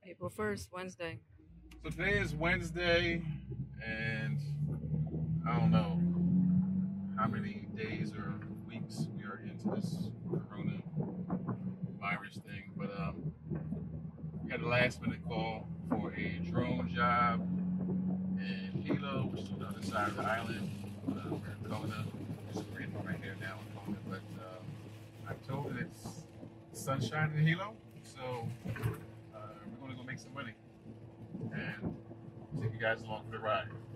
April 1st, Wednesday. So today is Wednesday, and I don't know how many days or weeks we are into this coronavirus thing, but we got a last minute call for a drone job in Hilo, which is on the other side of the island. We're in Kona. It's raining right here now in Kona, but I'm told that it's sunshine in Hilo, so we're going to go make some money and take you guys along for the ride.